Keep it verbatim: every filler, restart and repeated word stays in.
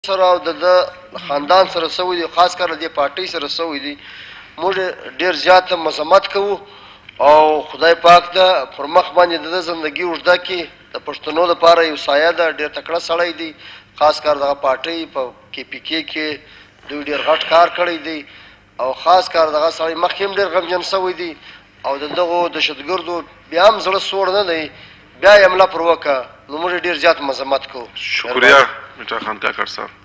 سره او د خاندان سره سوي دي، خاص کر د پارټۍ سره سوي دي. موږ ډېر زیات مذمت کوو او خدای پاک ته پر مخ باندې د زندګي اوږده کړي. د پښتنو لپاره یو سایه ده، ډېر تکړه سړی دی. خاص کر دغه پارټۍ په کې پي کې کې دوی ډېر غټ کار کړی دی او خاص کر دغه سړی مخکې هم ډېر غمجن سوی دی او د دغو دهشتګردو بیا هم زړه سوړ نه دی، بیا یې حمله پر وکړه. نو موږ ډېر زیات مذمت کوو. شکریہ میٹھا خان کاکړ صاحب.